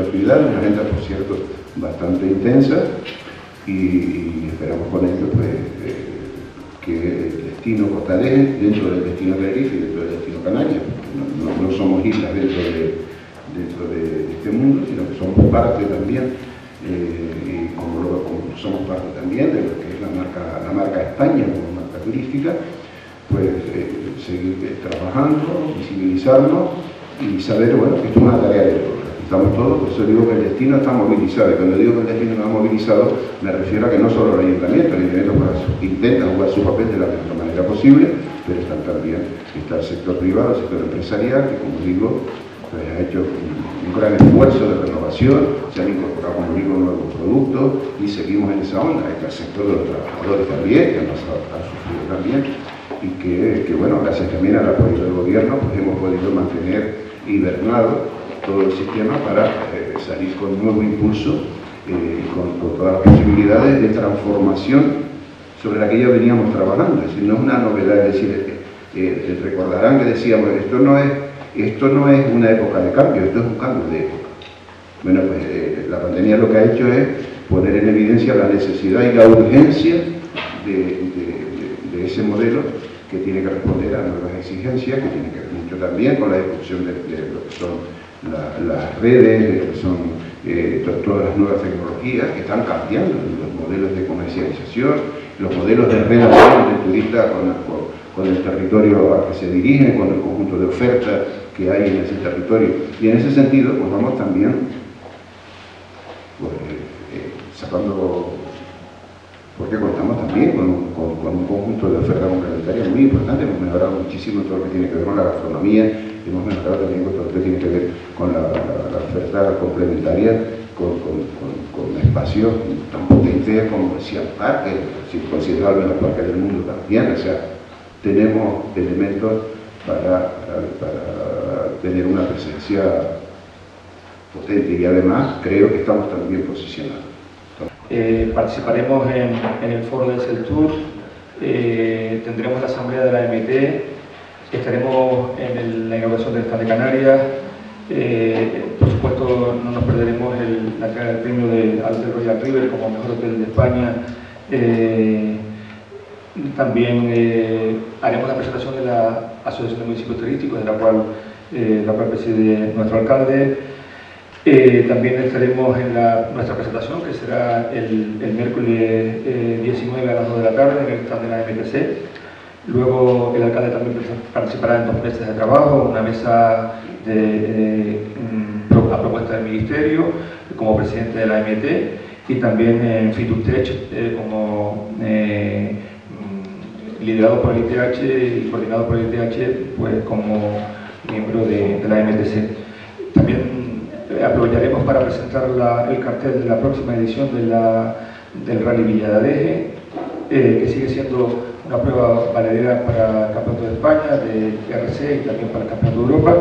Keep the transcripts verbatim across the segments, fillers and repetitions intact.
ciudad, una agenda, por cierto, bastante intensa, y, y esperamos con ello pues, eh, que el destino costaleje, dentro del destino Tenerife y dentro del destino Canarias, no, no, no somos islas dentro de, dentro de este mundo, sino que somos parte también, eh, y como, lo, como somos parte también de lo que es la marca, la marca España como marca turística, pues eh, seguir eh, trabajando, visibilizarnos y saber, bueno, que esto es una tarea de todos. Estamos todos, por eso digo que el destino está movilizado, y cuando digo que el destino está movilizado, me refiero a que no solo el ayuntamiento, el ayuntamiento intenta jugar su papel de la mejor manera posible, pero están también, está el sector privado, el sector empresarial, que como digo, pues ha hecho un, un gran esfuerzo de renovación, se han incorporado, como digo, nuevos productos, y seguimos en esa onda. Está el sector de los trabajadores también, que han, pasado, han sufrido también, y que, que, bueno, gracias también al apoyo del gobierno, pues hemos podido mantener hibernado todo el sistema para eh, salir con nuevo impulso, eh, con, con todas las posibilidades de transformación sobre la que ya veníamos trabajando. Es decir, no es una novedad, es decir, eh, eh, recordarán que decíamos, esto no, es, esto no es una época de cambio, esto es un cambio de época. Bueno, pues eh, la pandemia lo que ha hecho es poner en evidencia la necesidad y la urgencia de, de, de, de ese modelo que tiene que responder a nuevas exigencias, que tiene que ver mucho también con la discusión de, de lo que son La, las redes, que son eh, to, todas las nuevas tecnologías que están cambiando los modelos de comercialización, los modelos de relación del turista con, con, con el territorio al que se dirige, con el conjunto de ofertas que hay en ese territorio. Y en ese sentido, pues vamos también pues, eh, sacando, porque contamos también con un, con, con un conjunto de ofertas complementarias muy importante. Hemos mejorado muchísimo todo lo que tiene que ver con la gastronomía, hemos mejorado también con todo lo que tiene que ver con la, la, la oferta complementaria, con, con, con, con espacios tan potentes como decía el parque, si considerable los parques del mundo también. O sea, tenemos elementos para, para, para tener una presencia potente, y además creo que estamos también posicionados. Eh, participaremos en, en el foro del CELTUR, eh, tendremos la asamblea de la M T, estaremos en el, la inauguración del Stand de Canarias, eh, por supuesto no nos perderemos el, la entrega del premio de Hotel Royal River como mejor hotel de España. Eh, también eh, haremos la presentación de la Asociación de Municipios Turísticos, de la cual, eh, la cual preside nuestro alcalde. Eh, también estaremos en la, nuestra presentación, que será el, el miércoles eh, diecinueve a las dos de la tarde en el stand de la M T C. Luego el alcalde también participará en dos mesas de trabajo, una mesa de, de, de, a propuesta del Ministerio como presidente de la M T, y también en Fitutech eh, como eh, liderado por el I T H y coordinado por el I T H, pues como miembro de, de la M T C. También aprovecharemos para presentar la, el cartel de la próxima edición de la, del Rally Villa de Adeje, eh, que sigue siendo una prueba valedera para el Campeonato de España, de R C y también para el Campeonato de Europa.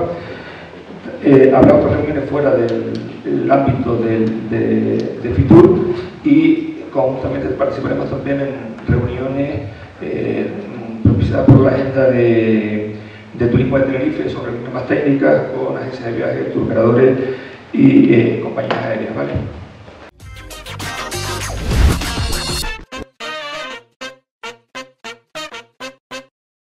Eh, habrá otras reuniones fuera del, del ámbito del, de, de FITUR, y conjuntamente participaremos también en reuniones eh, propiciadas por la agenda de, de turismo de Tenerife, sobre reuniones más técnicas con agencias de viajes, turoperadores y eh, compañías aéreas, ¿vale?